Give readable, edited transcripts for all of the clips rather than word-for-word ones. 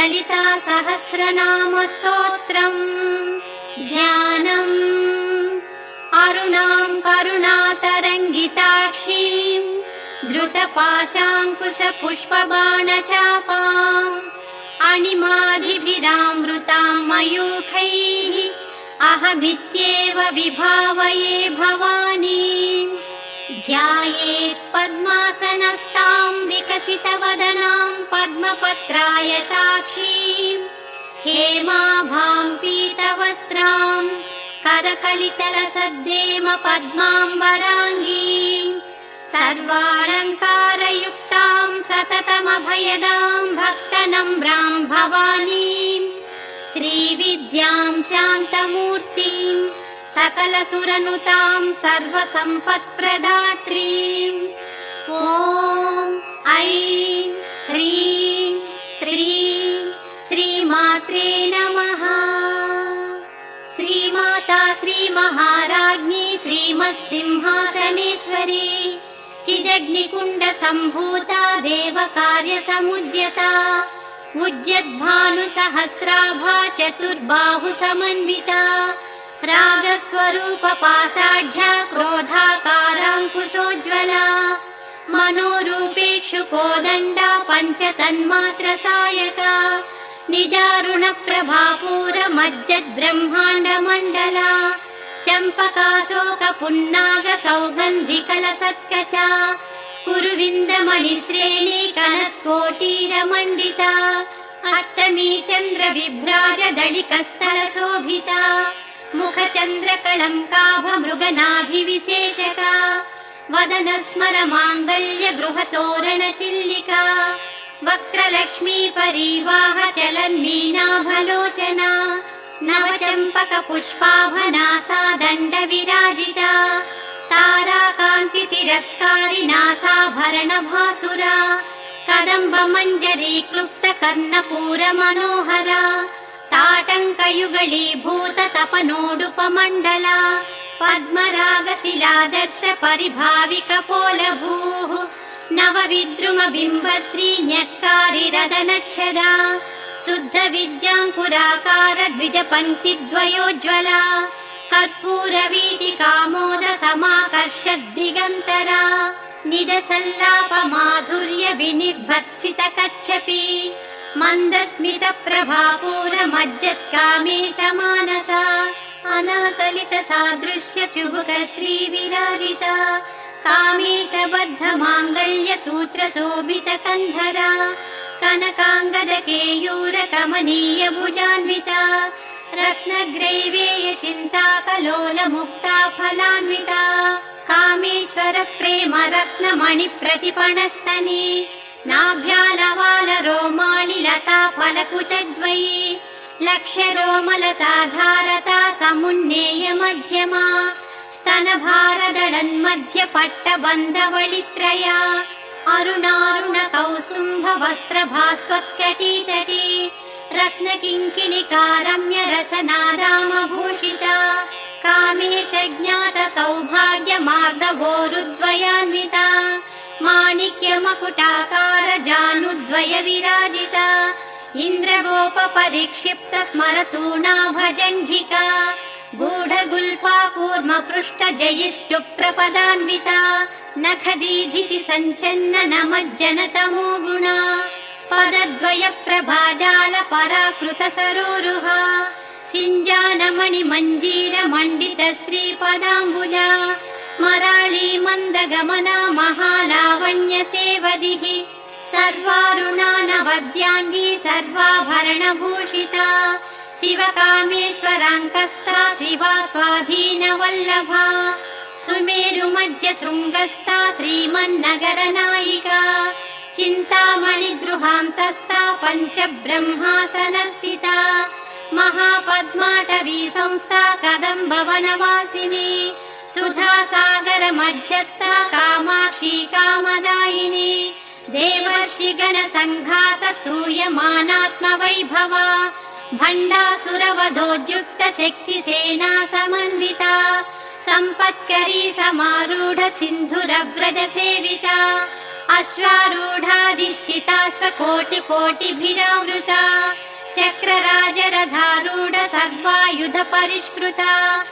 ललिता सहस्रनाम स्तोत्रम् ध्यानम् अरुणां करुणातरङ्गिताक्षीम् धृतपाशाङ्कुशपुष्पबाणचापाम् अणिमादिभिरामृतां मयूखैः अहमित्येव विभावये भवानीम् ध्यायेत् पद्मासनस्तां विकसितवदनां पद्मपत्रायताक्षीम् हेमाभां पीतवस्त्रां करकलितलसद्देम पद्माम्बराङ्गीम् सर्वालङ्कारयुक्तां सततमभयदां भक्तनम्रां भवानीं श्रीविद्यां शान्तमूर्तिं सकलसुरनुतां सर्वसम्पत्प्रदात्रीम् ॐ ऐं ह्रीं श्रीं श्रीमात्रे नमः। श्रीमाता श्रीमहाराज्ञी श्रीमत्सिंहासनेश्वरी चिदग्निकुण्डसम्भूता देवकार्यसमुद्यता उद्यद्भानुसहस्राभा चतुर्बाहुसमन्विता रागस्वरूपपाषाढ्या क्रोधाकाराङ्कुशोज्ज्वला मनोरूपेक्षुकोदण्डा पञ्चतन्मात्रसायका निजारुणप्रभापूरमज्जद्ब्रह्माण्डमण्डला चम्पकाशोकपुन्नागसौगन्धिकलसत्कचा कुरुविन्दमणिश्रेणी कनत्कोटीरमण्डिता अष्टमी चन्द्रविभ्राजदलिकस्थलशोभिता मुखचन्द्रकलङ्काभमृगनाभिविशेषका वदनस्मरमाङ्गल्यगृहतोरणचिल्लिका वक्त्रलक्ष्मी परिवाह चलन्मीनाभलोचना नवचम्पकपुष्पाभनासा दण्डविराजिता ताराकान्तितिरस्कारि नासाभरणभासुरा कदम्बमञ्जरी क्लुप्तकर्णपूरमनोहरा ताटङ्कयुगलीभूत तपनोडुपमण्डला पद्मरागशिलादर्श परिभाविकपोलभूः नवविद्रुमबिम्बश्रीन्यक्कारिरदनच्छदा शुद्धविद्याङ्कुराकार द्विजपङ्क्तिद्वयोज्ज्वला कर्पूरवीटिकामोदसमाकर्षद्दिगन्तरा निजसल्लापमाधुर्य विनिर्भर्त्सितकच्छपि मन्दस्मितप्रभापूरमज्जत्कामेशमानसा अनाकलितसादृश्य चुबुकश्रीविराजिता कामेशबद्धमाङ्गल्यसूत्रशोभितकन्धरा कनकाङ्गदकेयूरकमनीयभुजान्विता रत्नग्रैवेयचिन्ताकलोलमुक्ता फलान्विता कामेश्वरप्रेमरत्नमणिप्रतिपणस्तनी नाभ्यालवालरोमालिलता फलकुचद्वयी लक्ष्यरोमलताधारता समुन्नेयमध्यमा स्तनभारदळन्मध्यपट्टबन्धवळित्रया अरुणारुणकौसुम्भवस्त्रभास्वत्कटीतटी रत्नकिङ्किणिकारम्यरसनारामभूषिता कामेशज्ञातसौभाग्यमार्दवोरुद्वयान्विता माणिक्यमकुटाकारजानुद्वयविराजिता इन्द्रगोपपरिक्षिप्तस्मरतूणाभजङ्घिका गूढगुल्फाकूर्मपृष्ठजयिष्टुप्रपदान्विता नखदीजितिसञ्चन्ननमज्जनतमो गुणा पदद्वयप्रभाजालपराकृतसरोरुहा सिञ्जानमणिमञ्जीरमण्डितश्रीपदाम्बुजा मराळी मन्दगमना महालावण्यसेवदिः सर्वारुणानवद्याङ्गी सर्वाभरणभूषिता शिवकामेश्वराङ्कस्था शिवा स्वाधीनवल्लभा सुमेरुमध्यशृङ्गस्था श्रीमन्नगरनायिका चिन्तामणिगृहान्तस्था पञ्चब्रह्मासनस्थिता महापद्माटवी संस्था कदम्बवनवासिनी सुधासागरमध्यस्था कामाक्षी कामदायिनी देवर्षिगणसङ्घातस्तूयमानात्मवैभवा भण्डासुरवधोद्युक्तशक्तिसेना समन्विता सम्पत्करी समारूढ सिन्धुरव्रजसेविता अश्वारूढाधिष्ठिता स्वकोटिकोटिभिरावृता चक्रराजरथारूढ सर्वायुध परिष्कृता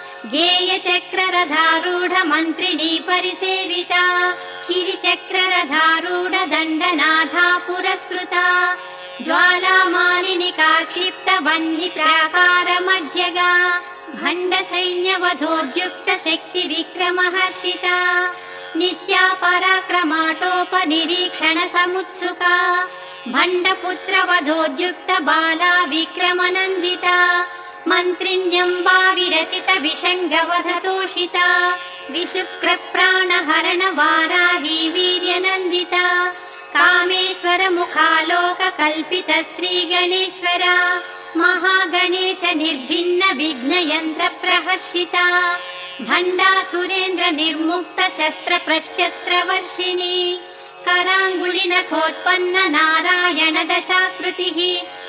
गेयचक्ररथारूढ मन्त्रिणी परिसेविता गिरिचक्ररथारूढ दण्डनाथा पुरस्कृता ज्वालामालिनिका क्षिप्त वह्नि प्राकार मध्यगा भण्ड सैन्यवधोद्युक्त शक्ति विक्रमहर्षिता नित्या पराक्रमाटोपनिरीक्षण समुत्सुका भण्डपुत्र वधोद्युक्त बाला विक्रमनन्दिता मन्त्रिण्यम्बा विरचित विषङ्गवधतोषिता विशुक्रप्राणहरण वाराही वीर्यनन्दिता कामेश्वर मुखालोक कल्पित श्रीगणेश्वरा महागणेश निर्भिन्न विघ्नयन्त्र प्रहर्षिता भण्डासुरेन्द्र निर्मुक्त शस्त्र प्रत्यस्त्र वर्षिणी कराङ्गुलिनखोत्पन्न नारायण दशाकृतिः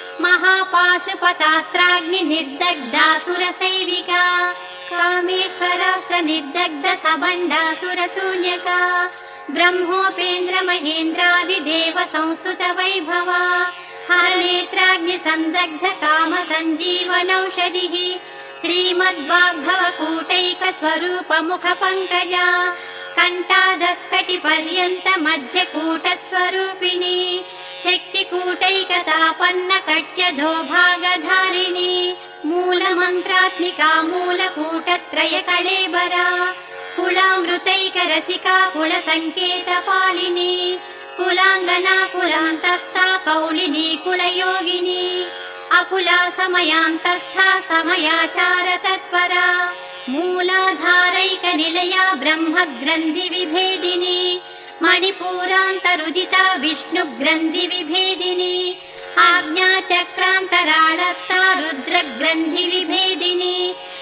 महापाशुपतास्त्राग्नि निर्दग्धासुर सेविका कामेश्वरास्त्र निर्दग्ध सबण्डासुर शून्यका ब्रह्मोपेन्द्र महेन्द्रादिदेव संस्तुत वैभवा हरनेत्राग्नि संदग्ध काम सञ्जीवनौषधिः श्रीमद्वाग्भव कूटैक स्वरूप मुख पंकजा कण्ठादकटि पर्यन्त मध्य कूट स्वरूपिणी शक्ति कूटैकतापन्न कट्यधो भागधारिणी मूल मन्त्रात्मिका मूल कूटत्रय कलेबरा कुलामृतैक रसिका कुल संकेत पालिनी कुलांगना कुलान्तस्था कौलिनी कुलयोगिनी अकुला समयान्तस्था समयाचार तत्परा मूलाधारैक निलया ब्रह्म ग्रन्थि विभेदिनी मणिपूरान्तरुदिता विष्णु ग्रन्थि विभेदिनी आज्ञा चक्रान्तराळस्था रुद्र ग्रन्थि विभेदिनी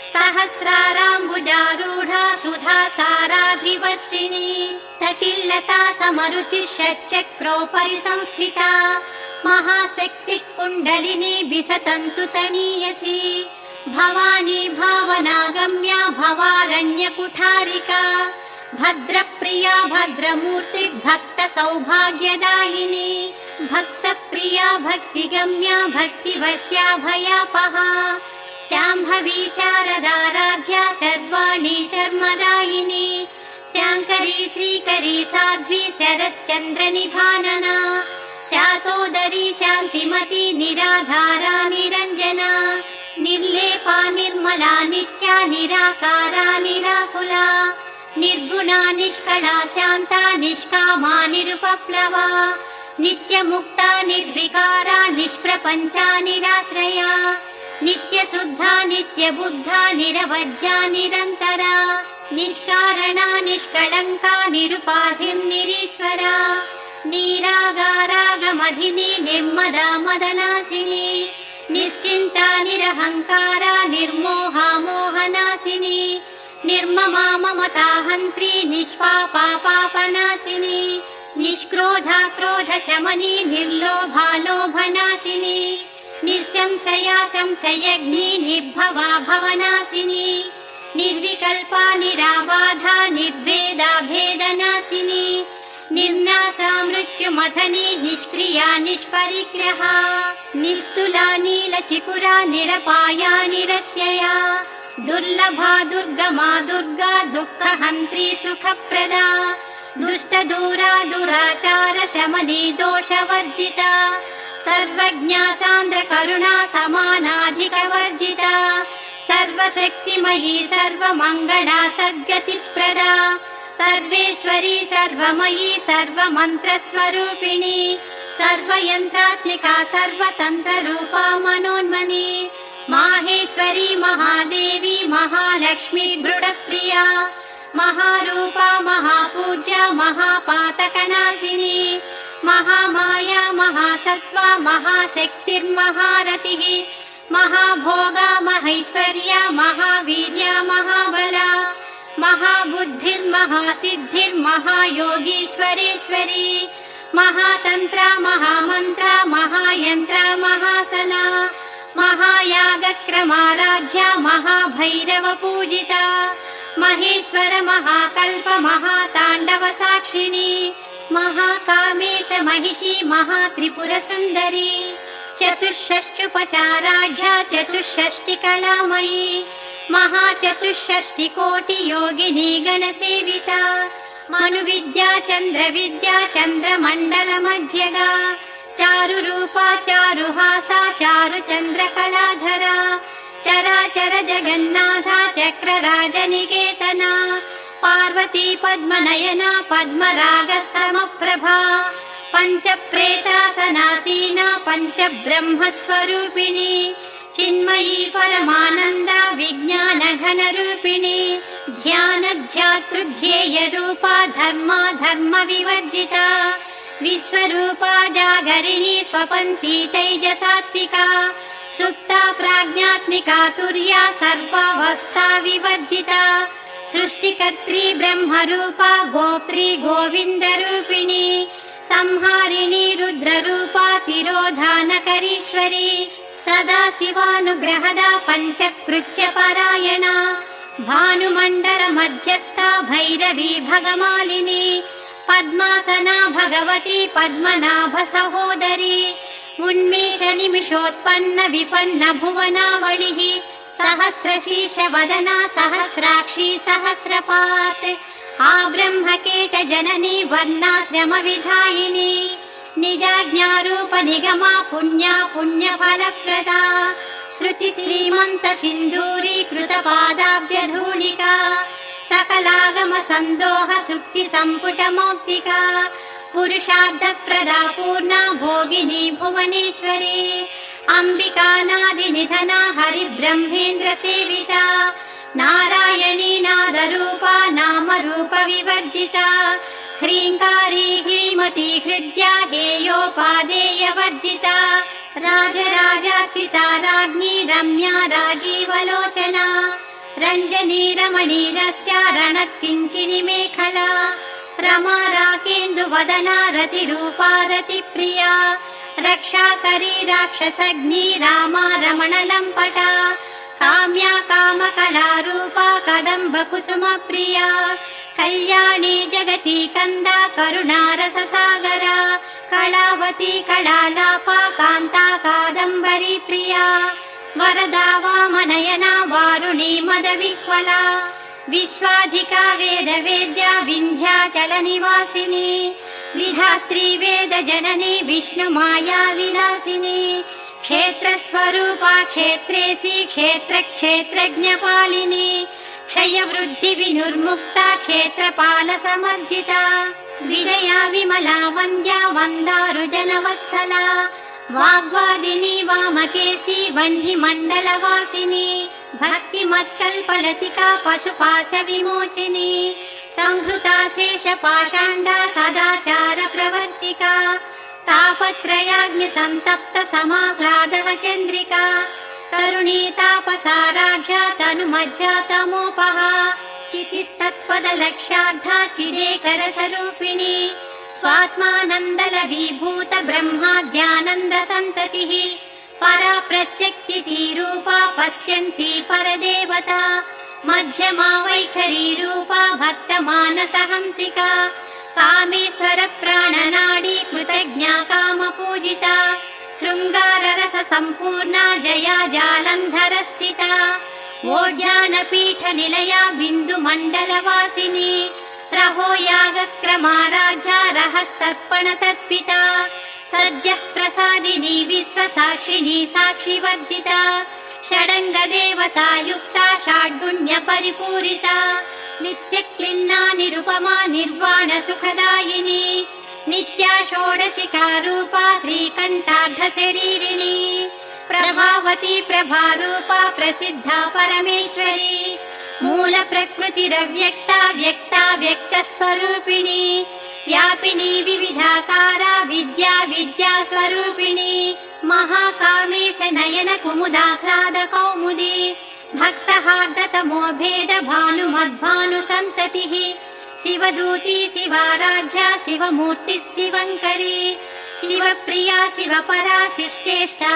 सहस्राराम्बुजारूढा सुधा साराभिवर्षिणी तटिल्लता समरुचि षट्चक्रोपरि संस्थिता महाशक्ति कुण्डलिनी विसतन्तु तनीयसी भवानी भावनागम्या भवारण्य कुठारिका भद्रप्रिया भद्रमूर्ति भक्त सौभाग्यदायिनी भक्तप्रिया भक्तिगम्या भक्तिवश्या भयापहा शाम्भवी शारदाराध्या सर्वाणि शर्मदायिनी शाङ्करी श्रीकरी साध्वी शरश्चन्द्र निभानना शातोदरी शान्तिमती निराधारा निरञ्जना निर्लेपा निर्मला नित्या निराकारा निराकुला निर्गुणा निष्कला शान्ता निष्कामा निरुपप्लवा नित्यमुक्ता निर्विकारा निष्प्रपञ्चा निराश्रया नित्यशुद्धा नित्यबुद्धा निरवध्या निरन्तरा निष्कारणा निष्कळङ्का निरुपाधिर्निरीश्वरा निरागारागमधिनी निर्मदा मदनासिनी निश्चिन्ता निरहङ्कारा निर्मोहा मोहनासिनी निर्ममा ममताहन्त्री निष्पापा पापनाशिनी निष्क्रोधा क्रोधशमनी निर्लोभा लोभनाशिनी निःसंशया संशयग्नी निर्भवा भवनाशिनी निर्विकल्पा निराबाधा निर्भेदा भेदनाशिनी निर्नाशा मृत्युमथनी निष्क्रिया निष्परिग्रहा निस्तुला नीलचिकुरा निरपाया निरत्यया दुर्लभा दुर्गमा दुर्गा दुःखहन्त्री सुखप्रदा दुष्टदूरा दुराचार शमनी दोषवर्जिता सर्वज्ञा सान्द्र करुणा समानाधिकवर्जिता सर्वशक्तिमयी सर्वमङ्गला सद्गतिप्रदा सर्वेश्वरी सर्वमयी सर्वमन्त्रस्वरूपिणी सर्वयन्त्रात्मिका सर्वतन्त्ररूपा मनोन्मनी माहेश्वरी महादेवी महालक्ष्मी दृढप्रिया महारूपा महापूज्या महापातकनाशिनी महामाया महासत्त्वा महाशक्तिर्महारतिः महाभोगा महैश्वर्या महावीर्या महाबला महाबुद्धिर्महासिद्धिर्महायोगीश्वरेश्वरी महातन्त्रा महामन्त्रा महायन्त्रा महासना महायागक्रमाराध्या महाभैरव पूजिता महेश्वर महाकल्प महाताण्डव साक्षिणी महाकामेश महिषी महात्रिपुरसुन्दरी चतुष्षष्ट्युपचाराढ्या चतुष्षष्टिकलामयी महाचतुष्षष्टिकोटियोगिनी गणसेविता मनुविद्या चन्द्रविद्या चन्द्रमण्डलमध्यगा चारुरूपा चारुहासा चारुचन्द्रकलाधरा चराचर जगन्नाथा चक्रराजनिकेतना पार्वती पद्मनयना पद्मरागसमप्रभा पञ्चप्रेतासनासीना पञ्चब्रह्मस्वरूपिणी चिन्मयी परमानन्दा विज्ञानघनरूपिणी ध्यानध्यातृध्येयरूपा धर्मा धर्मविवर्जिता विश्वरूपा जागरिणी स्वपन्ती तैजसात्विका सुप्ता प्राज्ञात्मिका तुर्या सर्वावस्था विवर्जिता सृष्टिकर्त्री ब्रह्मरूपा गोप्त्री गोविन्दरूपिणी संहारिणी रुद्ररूपा तिरोधानकरीश्वरी सदा शिवानुग्रहदा पञ्चकृत्यपरायणा भानुमण्डलमध्यस्था भैरवी भगमालिनी पद्मासना भगवती पद्मनाभसहोदरी उन्मेषनिमिषोत्पन्न विपन्न भुवनावलिः सहस्रशीर्षवदना सहस्राक्षी सहस्रपात् आब्रह्मकेटजननी वर्णाश्रमविधायिनी निजाज्ञारूप निगमा पुण्या पुण्यफलप्रदा श्रुतिश्रीमन्त सिन्धूरीकृतपादाब्जधूलिका सकलागम सन्दोह सुक्ति सम्पुटमौक्तिका पुरुषार्थप्रदा पूर्णा भोगिनी भुवनेश्वरी अम्बिकानादिनिधना हरिब्रह्मेन्द्र सेविता नारायणी नादरूपा नामरूप विवर्जिता ह्रीङ्कारी ह्रीमती हृद्या हेयोपादेयवर्जिता राजराजार्चिता राज्ञी रम्या राजीवलोचना रञ्जनी रमणीरस्या रणत्किङ्किणी मेखला रमा राकेन्दुवदना रतिरूपा रतिप्रिया रक्षाकरी राक्षसग्नी रामा रमणलम्पटा काम्या कामकलारूपा कदम्बकुसुमप्रिया कल्याणी जगती कन्दा करुणारससागरा कलावती कलालापा कान्ता कादम्बरी प्रिया वरदा वामनयना वारुणी मदविह्वला विश्वाधिका वेदवेद्या विन्ध्याचलनिवासिनी विधात्री वेदजननी विष्णुमाया विलासिनी क्षेत्रस्वरूपा क्षेत्रेसी क्षेत्रक्षेत्रज्ञपालिनी क्षयवृद्धिविनुर्मुक्ता क्षेत्रपालसमर्जिता विजया विमला वन्द्या वन्दारुजनवत्सला वाग्वादिनी वामकेशी वह्निमण्डलवासिनी भक्तिमत्कल्पलतिका पशुपाशविमोचिनी संहृता शेषपाषाण्डा सदाचार प्रवर्तिका तापत्रयाग्निसन्तप्त समाह्लादवचन्द्रिका करुणी तापसाराढ्या तनुमज्जा तमोपहा चितिस्तत्पदलक्ष्यार्धा चिदेकरसरूपिणी स्वात्मानन्दलभीभूत ब्रह्माद्यानन्दसन्ततिः परा प्रत्यक्तिरूपा पश्यन्ती परदेवता मध्यमा वैखरी रूपा भक्तमानसहंसिका कामेश्वर प्राणनाडी कृतज्ञा कामपूजिता शृङ्गाररस सम्पूर्णा जया जालन्धरस्थिता वोड्यानपीठनिलया बिन्दुमण्डलवासिनी रहो यागक्रमाराध्या रहस्तर्पणतर्पिता सद्यः प्रसादिनी विश्वसाक्षिणी साक्षिवर्जिता षडङ्गदेवता युक्ता षड्गुण्यपरिपूरिता नित्यक्लिन्ना निरुपमा निर्वाणसुखदायिनी नित्या षोडशिका रूपा श्रीकण्ठार्धशरीरिणी प्रभावती प्रभारूपा प्रसिद्धा परमेश्वरी मूलप्रकृतिरव्यक्ता व्यक्ता व्यक्तस्वरूपिणी व्यापिनी विविधाकारा विद्या विद्यास्वरूपिणी महाकामेश नयन कुमुदाह्लाद कौमुदी भक्तहार्दतमो भेद भानुमद्भानुसन्ततिः शिवदूती शिवाराध्या शिवमूर्तिः शिवङ्करी शिवप्रिया शिवपरा शिष्टेष्टा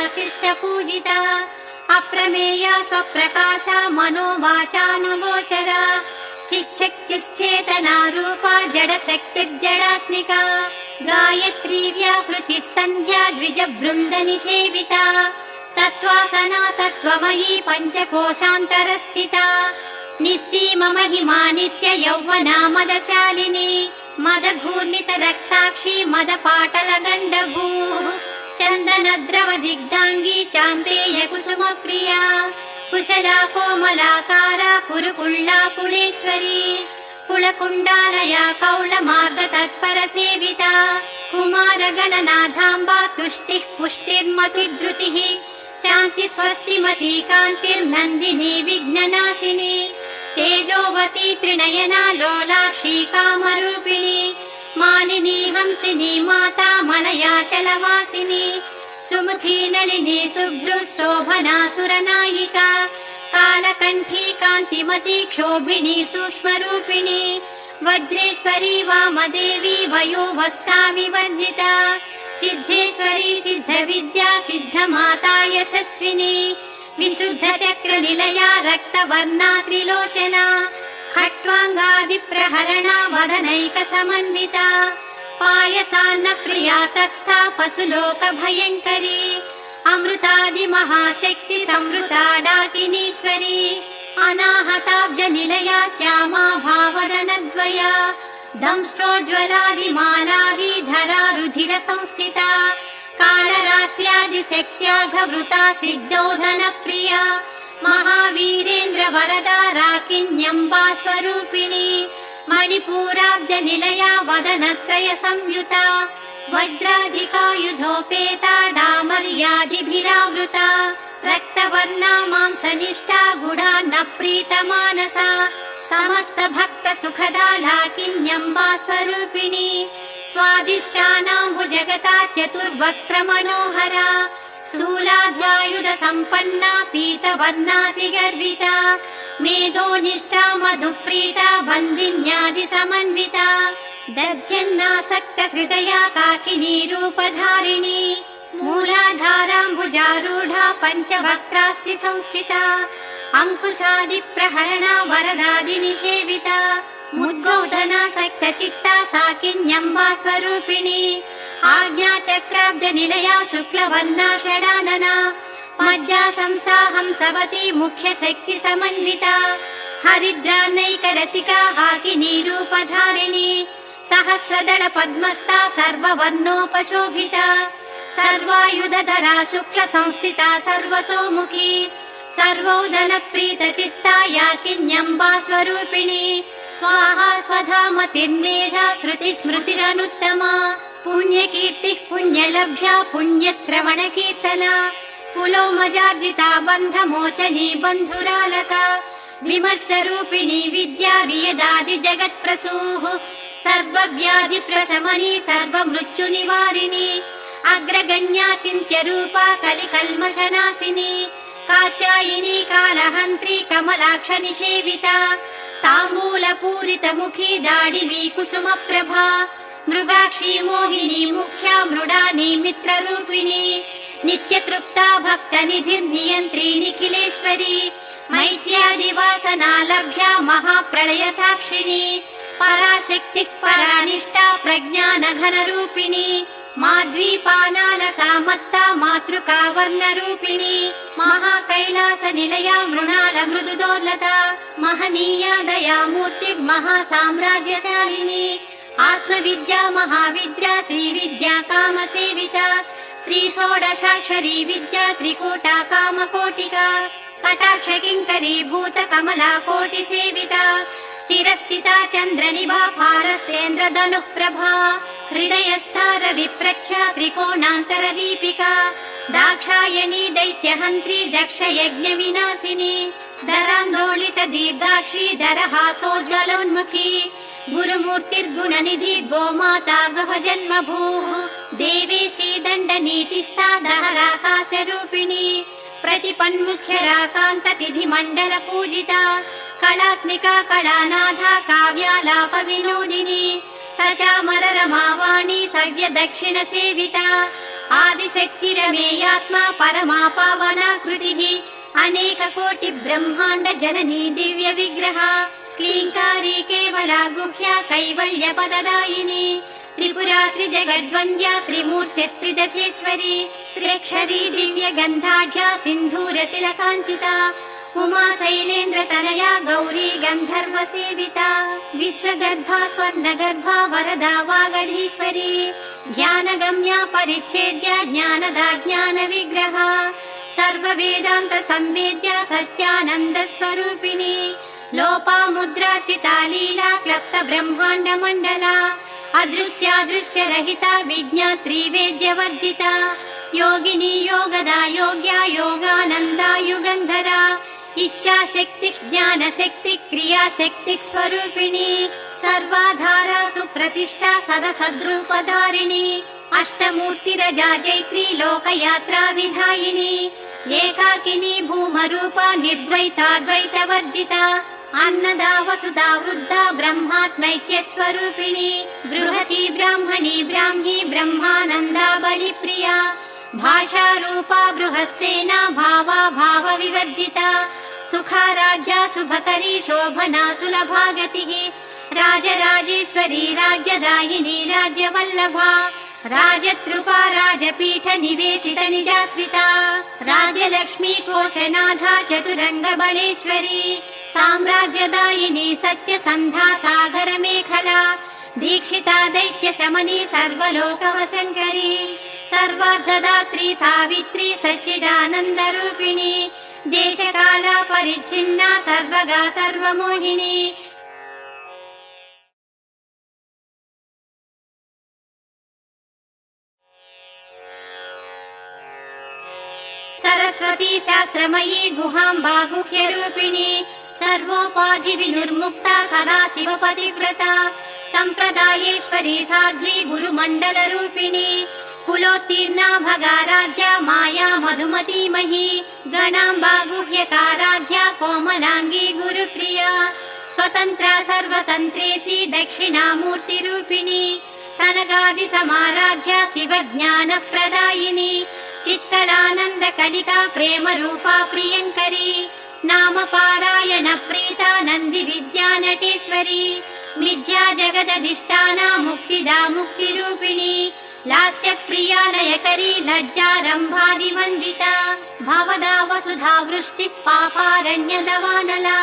शिष्टपूजिता अप्रमेया स्वप्रकाशा मनोवाचानुगोचरा चिच्छक्तिश्चेतना रूपा जडशक्तिर्जडात्मिका गायत्री व्याहृतिः सन्ध्या द्विजवृन्द निषेविता तत्त्वासना तत्त्वमयी पञ्चकोशान्तरस्थिता निस्सीम महिमा नित्य यौवना मदशालिनी मदघूर्णित रक्ताक्षी मदपाटल गण्डभूः चन्दनद्रव दिग्धाङ्गी चाम्पेय कुसुम प्रिया कुशला कोमलाकारा कुरुकुल्ला कुलेश्वरी कुलकुण्डालया कौलमार्ग तत्पर सेविता कुमार गणनाथाम्बा तुष्टिः पुष्टिर्मतिधृतिः शान्ति स्वस्तिमती कान्तिर्नन्दिनी विघ्ननाशिनी तेजोवती त्रिनयना लोलाक्षी कामरूपिणी मालिनी हंसिनी माता मलयाचलवासिनी सुमुखी नलिनी शुभ्रुः शोभना सुरनायिका कालकण्ठी कान्तिमती क्षोभिणी सूक्ष्मरूपिणी वज्रेश्वरी वामदेवी वयोवस्था विवर्जिता सिद्धेश्वरी सिद्धविद्या सिद्धमाता यशस्विनी विशुद्ध चक्र निलया रक्तवर्णा त्रिलोचना खट्वाङ्गादिप्रहरणा वदनैक समन्विता पायसान्न प्रिया तत्स्था पशुलोक भयङ्करी अमृतादि महाशक्ति संवृता डाकिनीश्वरी अनाहताब्ज निलया श्यामा भावरनद्वया दंष्ट्रोज्ज्वलादिमालादि धरा रुधिर संस्थिता कालरात्र्यादि शक्त्याघवृता सिद्धोधन प्रिया महावीरेन्द्र वरदा राकिन्यम्बा स्वरूपिणी मणिपूराब्ज निलया वदनत्रय संयुता वज्राधिकायुधोपेता डामर्यादिभिरावृता रक्तवर्णा मांसनिष्ठा गुडा न प्रीतमानसा समस्त भक्त सुखदा लाकिन्यम्बा स्वरूपिणी स्वादिष्टानाम्बुजगता चतुर्वक्त्र मनोहरा शूलाद्वायुध सम्पन्ना पीतवर्णातिगर्विता मेधोनिष्ठा मधुप्रीता बन्दिन्यादि समन्विता दध्यन्नासक्त हृदया काकिनी रूपधारिणी मूलाधाराम्बुजारूढा पञ्चवक्त्रास्ति संस्थिता अंकुशादि प्रहरणा वरदादि निषेविता मुद्गौधनासक्त चित्ता साकिन्यम्बा स्वरूपिणी आज्ञा चक्राब्ज निलया शुक्लवर्णा षडानना मज्जा संसाहंसवती मुख्य शक्ति समन्विता हरिद्रानैक रसिका हाकिनी रूपधारिणी सहस्रदल पद्मस्था सर्ववर्णोपशोभिता सर्वायुधधरा शुक्ल संस्थिता सर्वतोमुखी सर्वोदन प्रीत चित्ता याकिन्यम्बा स्वरूपिणी स्वाहा स्वधामतिर्मेधा श्रुति स्मृतिरनुत्तमा पुण्यकीर्तिः पुण्यलभ्या पुण्यश्रवण कीर्तना कुलोमजार्जिता बन्धमोचनी बन्धुरालका विमर्शरूपिणी विद्या वियदादि जगत्प्रसूः सर्वव्याधि प्रशमनी सर्वमृत्युनिवारिणी अग्रगण्या चिन्त्य रूपा कलिकल्मषनाशिनी कात्यायिनी कालहन्त्री कमलाक्ष निषेविता ताम्बूलपूरित मुखी दाडिवी कुसुम प्रभा मृगाक्षी मोहिनी मुख्या मृडानी मित्ररूपिणी नित्यतृप्ता भक्तनिधिर्नियन्त्री निखिलेश्वरी मैत्र्यादिवासना लभ्या महाप्रलय साक्षिणी पराशक्तिः परानिष्ठा प्रज्ञानघनरूपिणी माध्वीपानालसा मत्ता मातृका वर्णरूपिणी महाकैलास निलया मृणाल मृदुदोर्लता महनीया दया मूर्तिर्महासाम्राज्यशालिनी आत्मविद्या महाविद्या श्रीविद्या कामसेविता श्री षोडशाक्षरी विद्या त्रिकूटा कामकोटिका कटाक्ष किङ्करी भूत कमला कोटि सेविता स्थिरस्थिता चन्द्रनिभा फालस्तेन्द्र धनुः प्रभा हृदयस्था रविप्रख्या त्रिकोणान्तर दीपिका दाक्षायणी दैत्यहन्त्री दक्ष यज्ञ विनाशिनी धरान्दोलित दीर्घाक्षी दरहासोज्ज्वलोन्मुखी गुरुमूर्तिर्गुणनिधि गोमाता गह जन्मभूः देवेशी दण्डनीतिस्था दहराकाशरूपिणी प्रतिपन्मुख्यराकान्त तिथि मण्डल पूजिता कलात्मिका कलानाथा काव्यालाप विनोदिनी सचामर रमावाणी सव्य दक्षिण सेविता आदिशक्तिरमेयात्मा परमा पावना कृतिः अनेक कोटि ब्रह्माण्ड जननी दिव्य विग्रह क्लीङ्कारी केवला गुह्या कैवल्यपददायिनी त्रिपुरा त्रिजगद्वन्द्या त्रिमूर्तिस्त्रिदशेश्वरी त्र्यक्षरी दिव्यगन्धाढ्या सिन्धूरतिलकाञ्चिता उमा शैलेन्द्रतनया गौरी गन्धर्वसेविता विश्वगर्भा स्वर्णगर्भा वरदा वागधीश्वरी ध्यानगम्या परिच्छेद्या ज्ञानदा ज्ञानविग्रहा सर्ववेदान्त संवेद्या सत्यानन्दस्वरूपिणी लोपामुद्रार्चिता लीला क्लप्त ब्रह्माण्डमण्डला अदृश्यादृश्यरहिता विज्ञात्री वेद्यवर्जिता योगिनी योगदा योग्या योगानन्दा युगन्धरा इच्छाशक्ति ज्ञानशक्ति क्रियाशक्ति स्वरूपिणी सर्वाधारा सुप्रतिष्ठा सदसद्रूपधारिणी अष्टमूर्तिरजा जैत्री लोकयात्रा विधायिनी एकाकिनी भूमरूपा निर्द्वैताद्वैतवर्जिता अन्नदा वसुधा वृद्धा ब्रह्मात्मैक्यस्वरूपिणी बृहती ब्राह्मणी ब्राह्मी ब्रह्मानन्दा बलिप्रिया भाषारूपा बृहत्सेना भावा भावविवर्जिता सुखाराध्या शुभकरी शोभना सुलभागतिः राजराजेश्वरी राज्यदायिनी राज्यवल्लभा राजतृपा राजपीठ निवेशित निजाश्रिता राजलक्ष्मी कोशनाथा चतुरङ्गबलेश्वरी साम्राज्यदायिनी सत्यसन्धा सागर मेखला दीक्षिता दैत्य शमनी सर्वलोकवशङ्करी सर्वार्धदात्री सावित्री सच्चिदानन्दरूपिणी देशकाला परिच्छिन्ना सर्वगा सर्वमोहिनी सरस्वती शास्त्रमयी गुहाम्बा गुह्यरूपिणी सर्वोपाधि विनिर्मुक्ता सदा शिवपतिव्रता सम्प्रदायेश्वरी साध्वी गुरुमण्डलरूपिणी कुलोत्तीर्णा भगाराध्या माया मधुमतीमही गणाम्बा गुह्यकाराध्या कोमलाङ्गी गुरुप्रिया स्वतन्त्रा सर्वतन्त्रेशी दक्षिणामूर्तिरूपिणी सनकादि समाराध्या शिवज्ञानप्रदायिनी चित्तलानन्द कलिका प्रेम रूपा प्रियङ्करी नाम पारायण प्रीता नन्दी विद्या नटेश्वरी मिथ्या जगदधिष्ठाना मुक्तिदा मुक्तिरूपिणी लास्य प्रिया लयकरी लज्जारम्भादिवन्दिता भवदा वसुधा वृष्टिः पापारण्यदवानला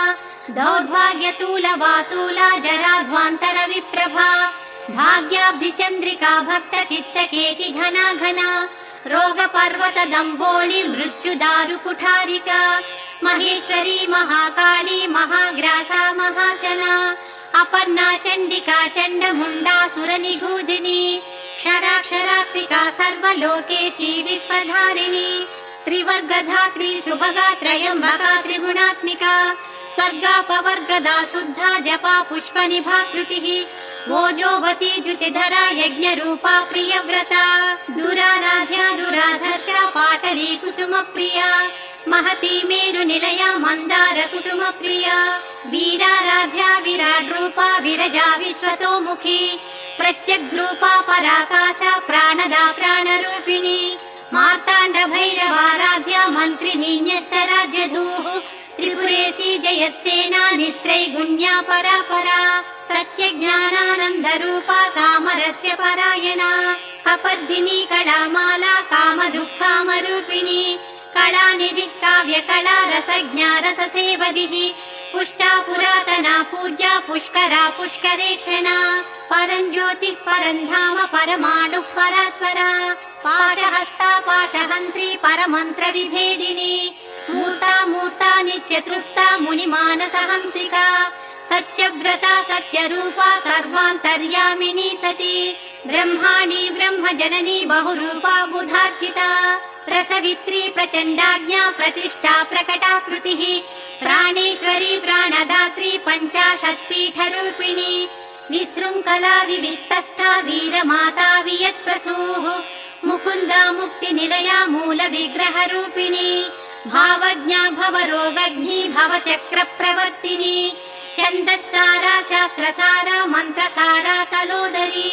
दौर्भाग्यतूलवातूला जराध्वान्तर विप्रभा भाग्याब्धि चन्द्रिका भक्त चित्तकेकि घना घना रोग पर्वत दम्भोळि मृत्युदारु कुठारिका महेश्वरी महाकाली महाग्रासा महाशना अपर्णा चण्डिका चण्डमुण्डा सुरनिगूधिनी क्षराक्षरात्मिका सर्वलोकेशी विश्वधारिणी त्रिवर्गधात्री सुभगा त्रयम्बका त्रिगुणात्मिका स्वर्गापवर्गदा शुद्धा जपा पुष्पनिभाकृतिः भोजोवती द्युतिधरा यज्ञरूपा प्रियव्रता दुराराध्या दुराधर्षा पाटली कुसुमप्रिया महती मेरुनिलया मन्दार कुसुमप्रिया वीराराध्या विराड्रूपा विरजा विश्वतोमुखी प्रत्यग्रूपा पराकाशा प्राणदा प्राणरूपिणी मार्ताण्ड भैरवाराध्या मन्त्रिणी न्यस्तराज्यधूः त्रिपुरेशी जयत्सेना निस्त्रैगुण्या परापरा सत्यज्ञानानन्दरूपा सामरस्य परायणा कपर्दिनी कलामाला कामदुःखामरूपिणी कलानिधिः काव्यकला रसज्ञा रससेवदिः पुष्टा पुरातना पूज्या पुष्करा पुष्करेक्षणा परञ्ज्योतिः परन्धाम परमाणुः परात्परा पाशहस्ता पाशहन्त्री परमन्त्र विभेदिनी मूर्ता मूर्ता नित्यतृप्ता मुनिमानसहंसिका सत्यव्रता सत्यरूपा सर्वान्तर्यामिनी सती ब्रह्माणी ब्रह्मजननी बहुरूपा बुधार्चिता प्रसवित्री प्रचण्डाज्ञा प्रतिष्ठा प्रकटाकृतिः प्राणेश्वरी प्राणदात्री पञ्चाशत्पीठरूपिणी विशृङ्खला विविक्तस्था वीरमाता वियत्प्रसूः मुकुन्दा मुक्तिनिलया मूलविग्रहरूपिणी भावज्ञा भवरोगग्नी भवचक्रप्रवर्तिनी छन्दस्सारा शास्त्रसारा मन्त्रसारा तलोदरी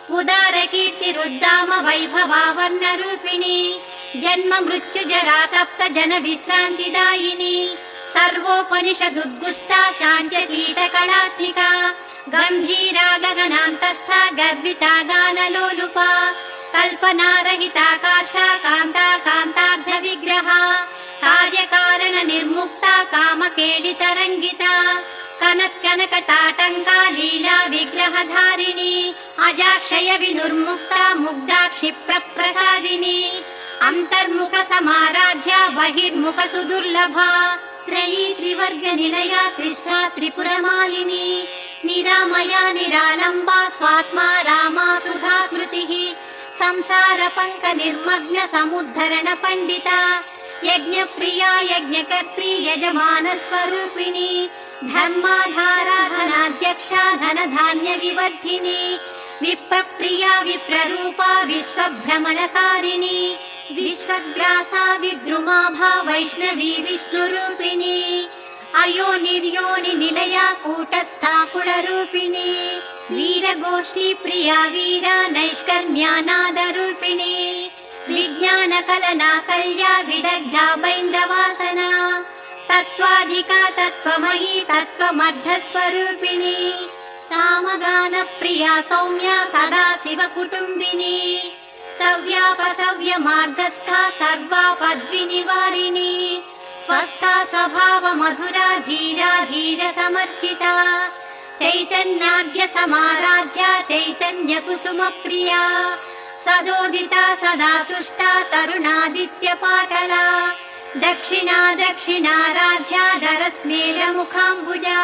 उदारकीर्तिरुद्दाम वैभवा वर्णरूपिणी जन्म मृत्युजरा तप्त जन विश्रान्तिदायिनी सर्वोपनिषदुद्दुष्टा शान्त्यतीतकलात्मिका गम्भीरा गगनान्तस्था गर्विता गानलोलुपा कल्पनारहिता काष्ठा कान्ता कान्तार्धविग्रहा कार्यकारण निर्मुक्ता कामकेलितरङ्गिता कनत्कनकताटङ्का लीला विग्रहधारिणी अजाक्षय विनुर्मुक्ता मुग्धा क्षिप्रप्रसादिनी अन्तर्मुख समाराध्या बहिर्मुख सुदुर्लभा त्रयी त्रिवर्ग निलया त्रिस्था त्रिपुरमालिनी निरामया निरालम्बा स्वात्मा रामा सुधा स्मृतिः संसार पङ्क निर्मग्न समुद्धरण पण्डिता यज्ञप्रिया यज्ञकर्त्री यजमान स्वरूपिणी धर्माधारा धनाध्यक्षा धनधान्य विवर्धिनी विप्रप्रिया विप्ररूपा विश्वभ्रमणकारिणी विश्वग्रासा विद्रुमाभा वैष्णवी विष्णुरूपिणी अयोनिर्योनि निलया कूटस्था कुलरूपिणी वीरगोष्ठी प्रिया वीरा नैष्कर्म्यानादरूपिणी विज्ञानकलना कल्या विदग्धा बैन्द्रवासना तत्त्वाधिका तत्त्वमयी तत्त्वमर्धस्वरूपिणी सामगानप्रिया सौम्या सदा शिवकुटुम्बिनी सव्यापसव्य मार्गस्था सर्वापद्विनिवारिणी स्वस्था स्वभाव मधुरा धीरा धीर समर्चिता चैतन्याद्य समाराध्या चैतन्य कुसुम प्रिया सदोदिता सदा तुष्टा तरुणादित्य पाटला दक्षिणा दक्षिणाराध्या दरस्मेर मुखाम्बुजा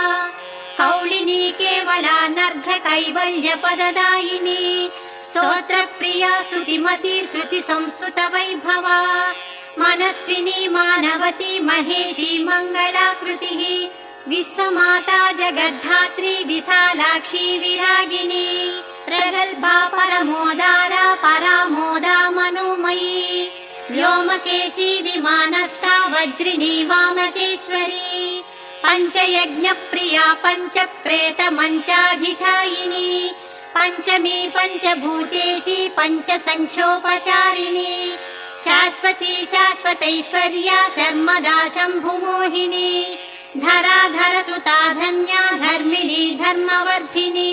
कौलिनी केवला नर्घ कैवल्य पददायिनी स्तोत्र प्रिया स्तुतिमती श्रुति संस्तुत वैभवा मनस्विनी मानवती महेशी मङ्गलाकृतिः विश्वमाता जगद्धात्री विशालाक्षी विरागिनी प्रगल्भा परमोदारा परामोदा मनोमयी व्योमकेशी विमानस्था वज्रिणी वामकेश्वरी पञ्चयज्ञ प्रिया पञ्च प्रेत मञ्चाधिशायिनी पञ्चमी पञ्चभूतेशी पञ्च संख्योपचारिणी शाश्वती शाश्वतैश्वर्या शर्मदा शम्भुमोहिनी धराधर सुता धन्या धर्मिणी धर्मवर्धिनी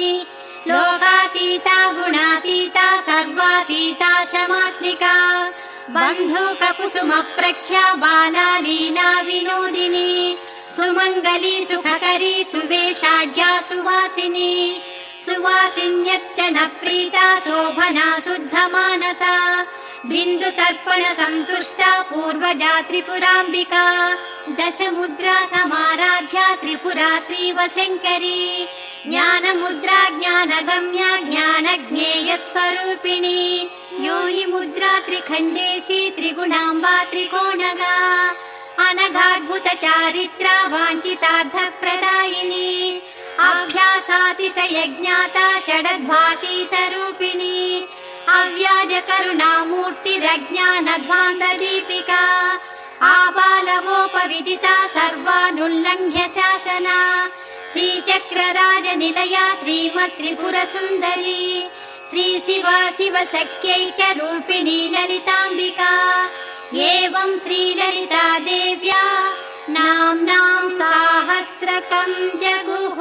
लोकातीता गुणातीता सर्वातीता शमात्मिका बन्धुक कुसुम प्रख्या बाला लीला विनोदिनी सुमङ्गली सुखकरी सुवेशाढ्या सुवासिनी सुवासिन्यर्चन प्रीता शोभना शुद्ध मानसा बिन्दु तर्पण सन्तुष्टा पूर्वजा त्रिपुराम्बिका दशमुद्रा समाराध्या त्रिपुरा श्रीवशङ्करी ज्ञानमुद्रा ज्ञानगम्या ज्ञानज्ञेय स्वरूपिणी योनि मुद्रा त्रिखण्डेशी त्रिगुणाम्बा त्रिकोणगा अनघाद्भुत चारित्रा वाञ्छितार्थ प्रदायिनी अभ्यासातिशय ज्ञाता षडध्वातीतरूपिणी अव्याज करुणामूर्तिरज्ञानध्वान्त दीपिका आबालवोपविदिता सर्वानुल्लङ्घ्य शासना श्रीचक्रराज निलया श्रीमत् त्रिपुर सुन्दरी श्री शिवा शिव सख्यैक्यरूपिणी ललिताम्बिका एवं श्रीललिता देव्या नाम्नां साहस्रकं जगुः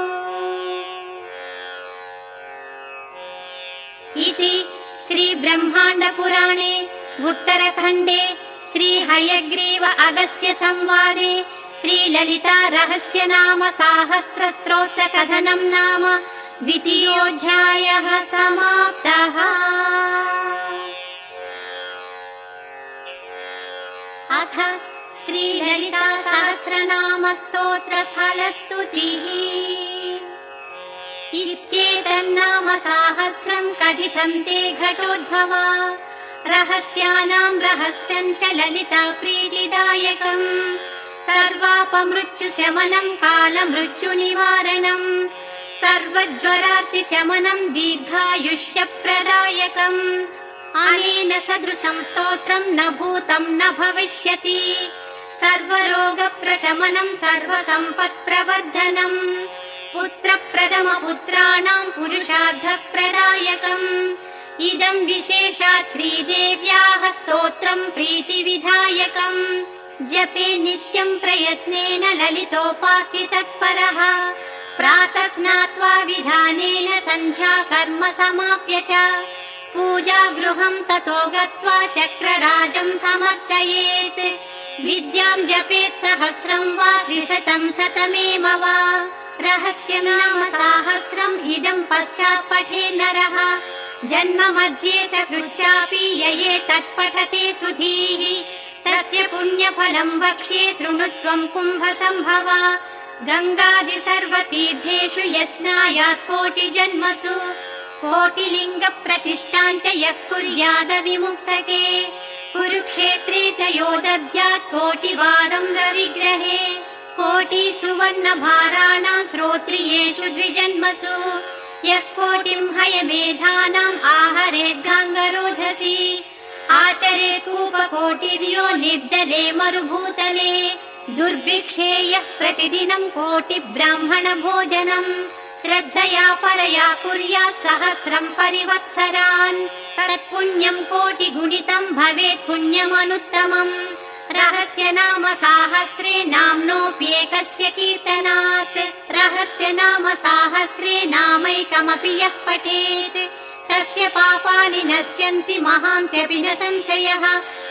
इति श्री ब्रह्माण्ड पुराणे उत्तरखण्डे श्री हयग्रीव अगस्त्य संवादे श्री ललिता रहस्य नाम साहस्र स्तोत्र कथनं नाम द्वितीयोऽध्यायः समाप्तः। अथ श्री ललिता सहस्रनाम स्तोत्र फलस्तुतिः। इत्येतन्नाम साहस्रं कथितं ते घटोद्भवा रहस्यानां रहस्यं च ललिता प्रीतिदायकम् सर्वापमृत्युशमनं कालमृत्युनिवारणं सर्वज्वरार्तिशमनं दीर्घायुष्यप्रदायकम् अनेन सदृशं स्तोत्रं न भूतं न भविष्यति सर्वरोगप्रशमनं सर्वसम्पत्प्रवर्धनम् पुत्रप्रथमपुत्राणां पुरुषार्थप्रदायकम् इदं विशेषात् श्रीदेव्याः स्तोत्रं प्रीतिविधायकम् जपे नित्यं प्रयत्नेन ललितोपास्ति तत्परः प्रातः स्नात्वा विधानेन सन्ध्या कर्म समाप्य च पूजा गृहं ततो गत्वा चक्रराजं समर्चयेत् विद्यां जपेत् सहस्रं वा द्विशतं शतमेव वा रहस्यं नाम साहस्रम् इदं पश्चात् पठे नरः जन्म मध्ये सकृच्चापि ये तत्पठते सुधीः तस्य पुण्यफलं वक्ष्ये शृणुत्वं कुम्भसम्भव गङ्गादि सर्वतीर्थेषु यस्नायात् कोटिजन्मसु कोटिलिङ्गप्रतिष्ठां च यः कुर्याद विमुक्तके कुरुक्षेत्रे च यो दद्यात् कोटिवारं रविग्रहे कोटिसुवर्णभाराणां श्रोत्रियेषु द्विजन्मसु यः कोटिं हयमेधानाम् आहरेद्गाङ्गरोधसि आचरेत् कूपकोटिर्यो निर्जले मरुभूतले दुर्भिक्षे यः प्रतिदिनं कोटिब्राह्मणभोजनम् श्रद्धया परया कुर्यात् सहस्रं परिवत्सरान् तत्पुण्यं कोटिगुणितं भवेत् पुण्यमनुत्तमम् रहस्य नाम साहस्रे नाम्नोऽप्येकस्य कीर्तनात् रहस्य नाम साहस्रे नामैकमपि यः पठेत् तस्य पापानि नश्यन्ति महान्त्यपि न संशयः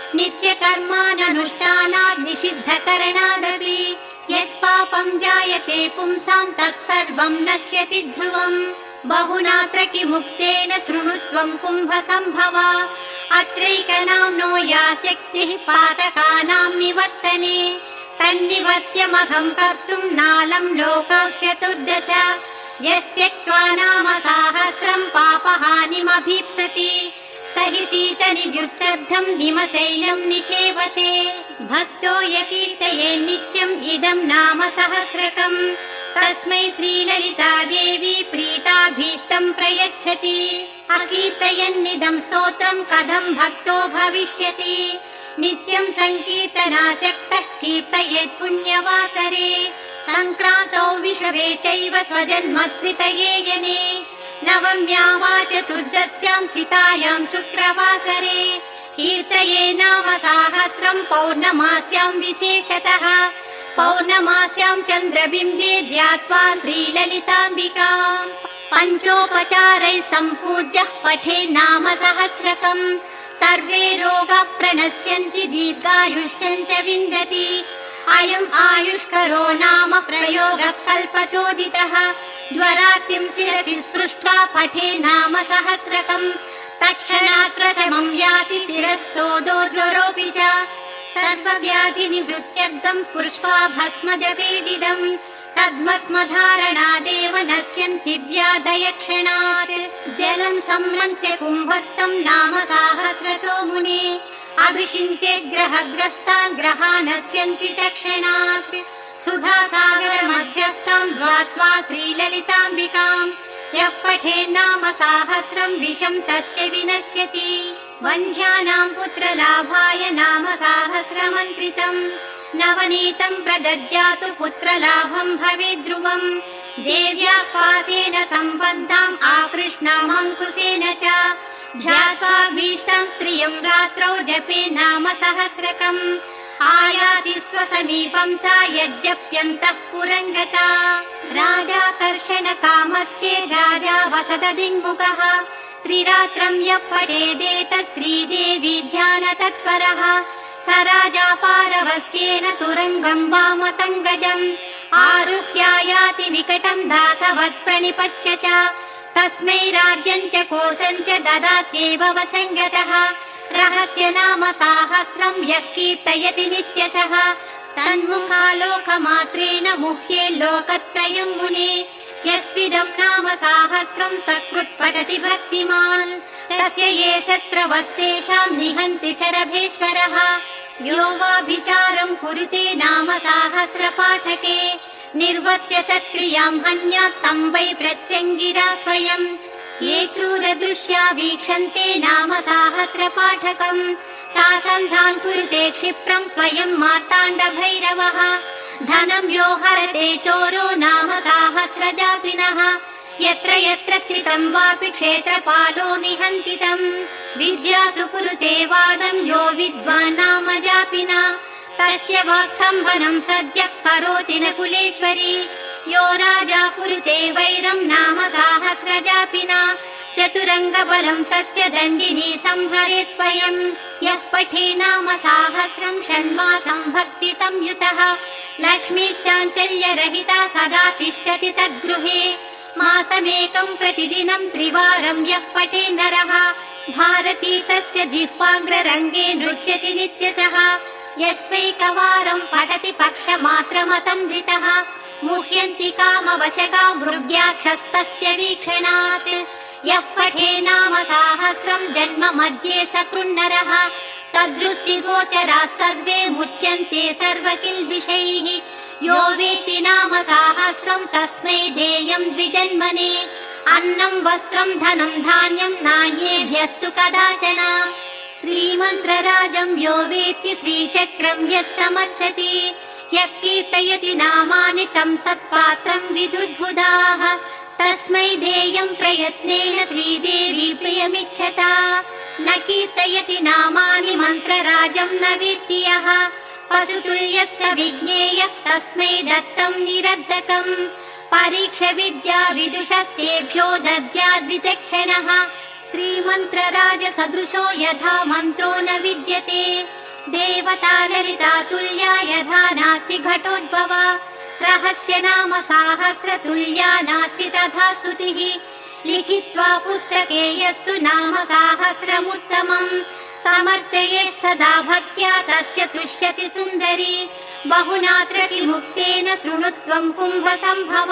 नित्यकर्माननुष्ठानात् निषिद्धकरणादपि यत्पापं जायते पुंसां तत्सर्वं नश्यति ध्रुवम् बहुनात्र किमुक्तेन शृणुत्वं कुम्भसम्भव अत्रैकनाम्नो या शक्तिः पातकानां निवर्तने तन्निवर्त्यमहं कर्तुं नालं लोकाश्चतुर्दश यस्त्यक्त्वा नाम साहस्रं पापहानिमभीप्सति स हि शीतनिवृत्त्यर्थं हिमशैलं निषेवते भक्तो यकीर्तये नित्यम् इदं नाम सहस्रकम् तस्मै श्रीललिता देवी प्रीताभीष्टं प्रयच्छति अकीर्तयन्निदं स्तोत्रं कथं भक्तो भविष्यति नित्यं संकीर्तनासक्तः कीर्तयेत् पुण्यवासरे संक्रान्तौ विषवे चैव स्वजन्मत्रितये यने नवम्या वा चतुर्दश्यां सितायां शुक्रवासरे कीर्तये नाम साहस्रं पौर्णमास्यां विशेषतः पौर्णमास्यां चन्द्रबिम्बे ध्यात्वा श्रीललिताम्बिकाम् पञ्चोपचारैः सम्पूज्य पठे नाम सहस्रकम् सर्वे रोगाः प्रणश्यन्ति दीर्घायुष्यं च विन्दति अयम् आयुष्करो नाम प्रयोगः कल्पचोदितः ज्वरार्तिं शिरसि स्पृष्ट्वा पठे नाम सहस्रकम् तत्क्षणात् प्रशमं याति शिरस्थोदो ज्वरोऽपि च सर्वव्याधिनिवृत्त्यर्थं स्पृष्ट्वा भस्म जपेदिदम् तद्भस्मधारणादेव नश्यन्ति व्याधयक्षणात् जलं सम्रञ्च्य कुम्भस्थं नाम साहस्रतो मुने अभिषिञ्चे ग्रहग्रस्तान् ग्रहा नश्यन्ति तत्क्षणात् सुधासागर मध्यस्थां ध्वात्वा श्रीललिताम्बिकाम् यः पठे नाम साहस्रं विषं तस्य विनश्यति वन्ध्यानां पुत्रलाभाय नाम साहस्रमन्त्रितम् नवनीतं प्रदद्यातु पुत्रलाभं भवेत् ध्रुवम् देव्या पाशेन सम्बद्धाम् आकृष्णामङ्कुशेन च ध्यात्वा भीष्टां स्त्रियं रात्रौ जपे नाम सहस्रकम् आयाति स्वसमीपं सा यज्जप्यन्तः पुरङ्गता राजाकर्षण कामश्चेद् राजा वसददिङ्मुखः त्रिरात्रं यः पठेदेतत् श्रीदेवी ध्यान तत्परः स राजा पारवस्येन तुरङ्गं वामतङ्गजम् आरुह्यायाति विकटं दासवत् प्रणिपत्य च तस्मै राज्यं च कोशं च ददात्येव वशङ्गतः रहस्य नाम साहस्रं यः कीर्तयति नित्यशः तन्मुखालोकमात्रेण मुह्ये लोकत्रयं मुने यस्विदं नाम साहस्रं सकृत् पठति भक्तिमान् तस्य ये शस्त्रवस्तेषां निहन्ति शरभेश्वरः यो वाभिचारं कुरुते नाम साहस्रपाठके निर्वर्त्य तत्क्रियां हन्यात् तं वै प्रत्यङ्गिरा स्वयं ये क्रूरदृष्ट्या वीक्षन्ते नाम साहस्रपाठकम् तासन्धान् कुरुते क्षिप्रं स्वयं मार्ताण्डभैरवः धनं यो हरते चोरो नाम साहस्रजापिनः यत्र यत्र स्थितं वापि क्षेत्रपालो निहन्ति तम् विद्यासु कुरुते वादं यो विद्वान् नाम जापिना तस्य वाक्सम्भनं सद्यः करोति न कुलेश्वरी यो राजा कुरुते वैरं नाम साहस्रजापि न चतुरङ्गबलं तस्य दण्डिनी संहरे स्वयं यः पठे नाम साहस्रं षण्मासं भक्ति संयुतः लक्ष्मीश्चाञ्चल्यरहिता सदा तिष्ठति तद्गृहे मासमेकं प्रतिदिनं त्रिवारं यः पठे नरः भारती तस्य जिह्वाग्ररङ्गे नृत्यति नित्यशः यस्वैकवारं पठति पक्षमात्रमतं धृतः मुह्यन्ति कामवशगा मृग्याक्षस्तस्य वीक्षणात् यः पठे नाम साहस्रं जन्म मध्ये सकृन्नरः तद्दृष्टिगोचराः सर्वे मुच्यन्ते सर्वकिल्बिषैः यो वेत्ति नाम साहस्रं तस्मै देयं द्विजन्मने अन्नं वस्त्रं धनं धान्यं नान्येभ्यस्तु कदाचन श्रीमन्त्रराजं यो वेत्ति श्रीचक्रं यः समर्चति यः कीर्तयति नामानि तं सत्पात्रं विदुर्बुधाः तस्मै देयं प्रयत्नेन श्रीदेवी प्रियमिच्छता न कीर्तयति नामानि मन्त्रराजं न वेत्ति यः पशुतुल्यः स विज्ञेयः तस्मै दत्तं निरर्धकम् परीक्ष विद्या विदुषस्तेभ्यो दद्याद्विचक्षणः श्रीमन्त्रराज सदृशो यथा मन्त्रो न विद्यते देवता ललिता तुल्या यथा नास्ति घटोद्भव रहस्य नाम साहस्रतुल्या नास्ति तथा स्तुतिः लिखित्वा पुस्तके यस्तु नाम साहस्रमुत्तमम् समर्चयेत् सदा भक्त्या तस्य तुष्यति सुन्दरी बहुनात्र किमुक्तेन शृणुत्वं कुम्भसम्भव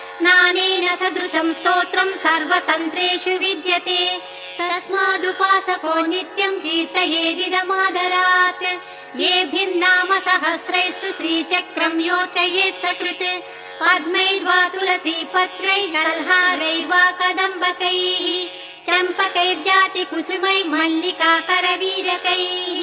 नानेन सदृशं स्तोत्रं सर्वतन्त्रेषु विद्यते तस्मादुपासको नित्यं कीर्तयेदिदमादरात् येभिर्नाम सहस्रैस्तु श्रीचक्रं योचयेत् सकृत् पद्मैर्वा तुलसीपत्रैः कल्हारैर्वा कदम्बकैः चम्पकैर्जाति कुसुमै मल्लिका करवीरकैः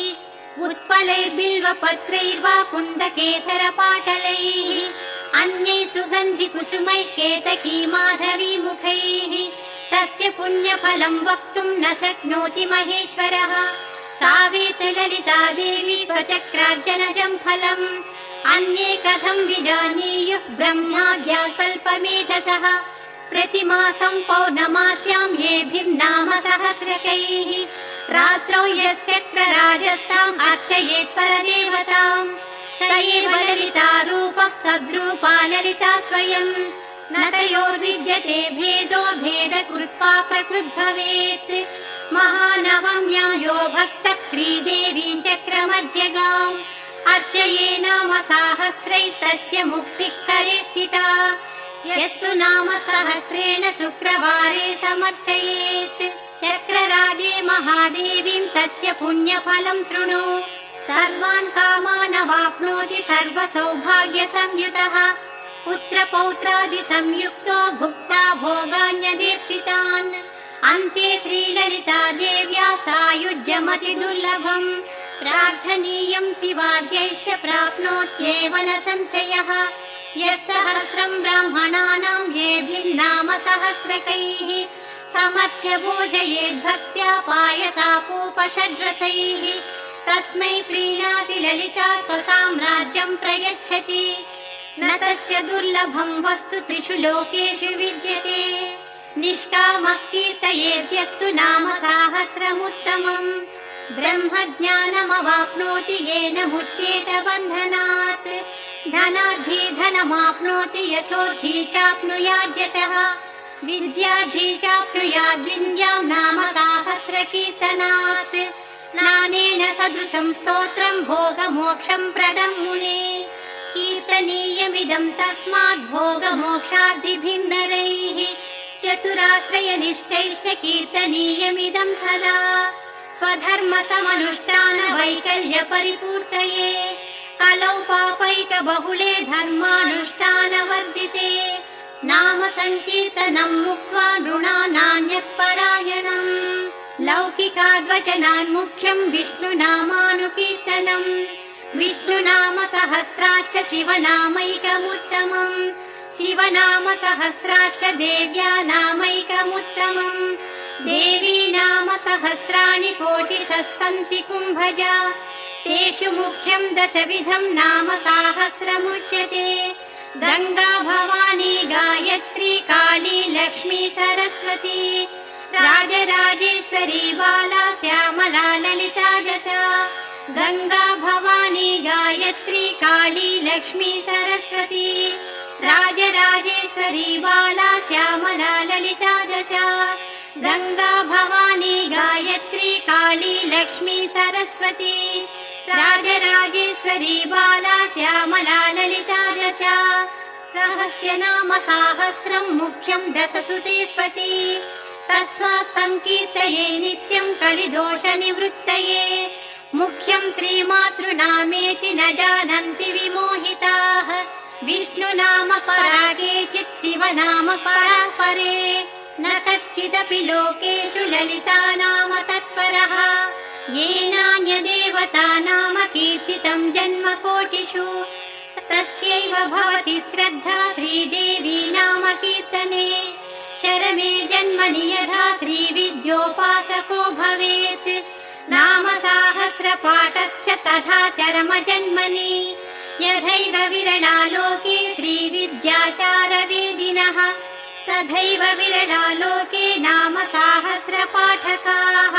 उत्पलैर्बिल्वपत्रैर्वा कुन्दकेसरपाटलैः अन्यैः सुगन्धि कुसुमै केतकी माधवी मुखैः तस्य पुण्यफलं वक्तुं न शक्नोति महेश्वरः सावेत ललिता देवी स्वचक्रार्जनजं फलम् अन्ये कथं विजानीयुः ब्रह्माद्या स्वल्पमेधसः प्रतिमासं पौर्णमास्यां येभिर्नाम सहस्रकैः रात्रौ यश्चक्रराजस्ताम् अर्चयेत् परदेवताम् स एव ललिता रूपः सद्रूपा ललिता स्वयं न तयोर्विद्यते भेदो भेदकृत्वा प्रकृद्भवेत् महानवम्या यो भक्तः श्रीदेवीं चक्रमध्यगाम् अर्चये नाम साहस्रैस्तस्य मुक्तिः करे स्थिता यस्तु नाम सहस्रेण शुक्रवारे समर्चयेत् चक्रराजे महादेवीं तस्य पुण्यफलं शृणु सर्वान् कामानवाप्नोति सर्वसौभाग्यसंयुतः पुत्रपौत्रादिसंयुक्तो भुक्ता भोगान्यदेप्सितान् अन्ते श्रीललिता देव्या सायुज्यमतिदुर्लभम् प्रार्थनीयं शिवाद्यैश्च प्राप्नोत्येव न संशयः यः सहस्रं ब्राह्मणानां येभिर्नाम सहस्रकैः समर्च्य भोजयेद्भक्त्या पायसापोपषड्रसैः तस्मै प्रीणाति ललिता स्वसाम्राज्यं प्रयच्छति न तस्य दुर्लभं वस्तु त्रिषु लोकेषु विद्यते निष्कामः कीर्तयेद्यस्तु नाम साहस्रमुत्तमम् ब्रह्मज्ञानमवाप्नोति येन मुच्येत बन्धनात् धनार्थी धनमाप्नोति यशोर्थी चाप्नुयाद्यशः विद्यार्थी चाप्नुयाद् विद्यां नाम साहस्रकीर्तनात् नानेन सदृशं स्तोत्रं भोगमोक्षं प्रदं मुने कीर्तनीयमिदं तस्मात् भोगमोक्षादिभिः नरैः चतुराश्रयनिष्ठैश्च कीर्तनीयमिदं सदा स्वधर्मसमनुष्ठान वैकल्य परिपूर्तये कलौ पापैक बहुले धर्मानुष्ठानवर्जिते नाम संकीर्तनं मुक्त्वा नृणानान्यत्परायणम् लौकिकाद्वचनान् मुख्यं विष्णुनामानुकीर्तनम् विष्णुनाम सहस्राच्च शिवनामैकमुत्तमम् शिवनाम सहस्राच्च देव्या नामैकमुत्तमम् देवी नाम सहस्राणि कोटिशः सन्ति कुम्भजा तेषु मुख्यं दशविधं नाम साहस्रमुच्यते। गंगा भवानी गायत्री काली लक्ष्मी सरस्वती राजराजेश्वरी बाला श्यामला ललिता दश। गंगा भवानी गायत्री काली लक्ष्मी सरस्वती राजराजेश्वरी बाला श्यामला ललिता दश। गंगा भवानी गायत्री काली लक्ष्मी सरस्वती राजराजेश्वरी बाला श्यामला ललिता दश। रहस्य नाम साहस्रं मुख्यं दशसुते स्वती। तस्मात् संकीर्तये नित्यं कलिदोष निवृत्तये। मुख्यं श्रीमातृनामेति न जानन्ति विमोहिताः। विष्णुनाम परागे चित् शिवनाम पराः परे। न कश्चिदपि लोकेषु ललिता नाम तत्परः। येनान्यदेवता नाम कीर्तितं जन्मकोटिषु। तस्यैव भवति श्रद्धा श्रीदेवी नाम कीर्तने। चरमे जन्मनि यथा श्रीविद्योपासको भवेत्। नाम साहस्रपाठश्च तथा चरम जन्मनि। यथैव विरला लोके श्रीविद्याचारवेदिनः तथैव विरला लोके नाम साहस्रपाठकाः।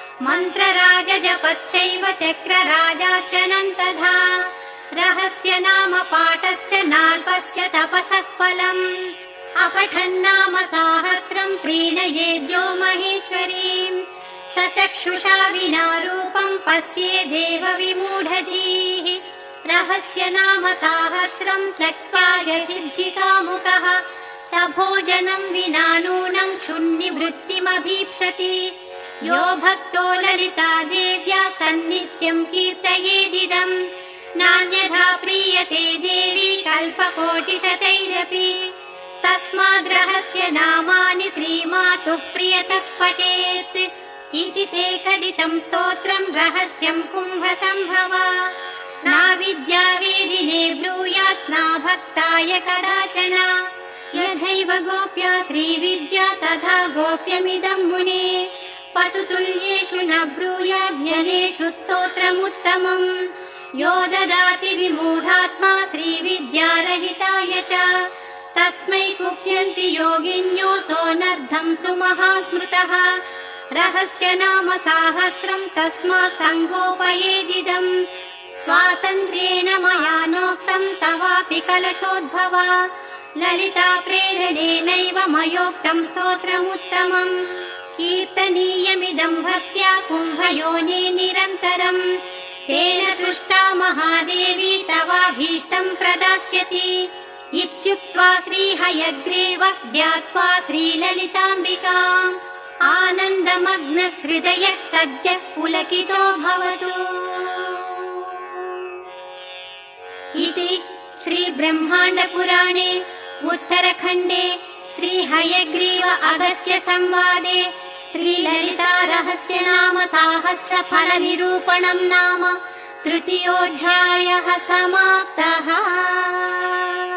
मन्त्रराजजपश्चैव चक्रराजार्चनं तथा। रहस्य नाम पाठश्च नाल्पस्य तपसः फलम्। अपठन्नाम साहस्रं प्रीणयेद्यो महेश्वरीम्। स चक्षुषा विना रूपं पश्येदेव विमूढधीः। रहस्य नाम साहस्रं त्यक्त्वा सिद्धिकामुकः। स भोजनं विना नूनं क्षुन्निवृत्तिमभीप्सति। यो भक्तो ललिता देव्या सन्नित्यं कीर्तयेदिदम्। नान्यथा प्रीयते देवी कल्पकोटिशतैरपि। तस्माद्रहस्य नामानि श्रीमातुः प्रियतः पठेत्। इति ते कथितं स्तोत्रं रहस्यं कुम्भसम्भवा। नाविद्यावेदिने ब्रूयात् न भक्ताय कदाचन। यथैव गोप्या श्रीविद्या तथा गोप्यमिदं मुने। पशुतुल्येषु न ब्रूयात् जनेषु स्तोत्रमुत्तमम्। यो ददाति विमूढात्मा श्रीविद्यारहिताय च। तस्मै कुप्यन्ति योगिन्यो सोऽनर्धं सुमहास्मृतः। रहस्य नाम साहस्रं तस्मात् सङ्गोपयेदिदम्। स्वातन्त्र्येण मया नोक्तं तवापि कलशोद्भवा। ललिता प्रेरणेनैव मयोक्तं स्तोत्रमुत्तमम्। कीर्तनीयमिदं भक्त्या कुम्भयोने निरन्तरम्। तेन तुष्टा महादेवी तवाभीष्टं प्रदास्यति। इत्युक्त्वा श्रीहयग्रीवः ध्यात्वा श्रीललिताम्बिकाम्। आनन्दमग्न हृदयः सद्यः पुलकितो भवतु। इति श्रीब्रह्माण्डपुराणे उत्तरखण्डे श्रीहयग्रीव अगस्त्य संवादे श्रीललिता रहस्य नाम साहस्रफलनिरूपणं नाम तृतीयोऽध्यायः समाप्तः।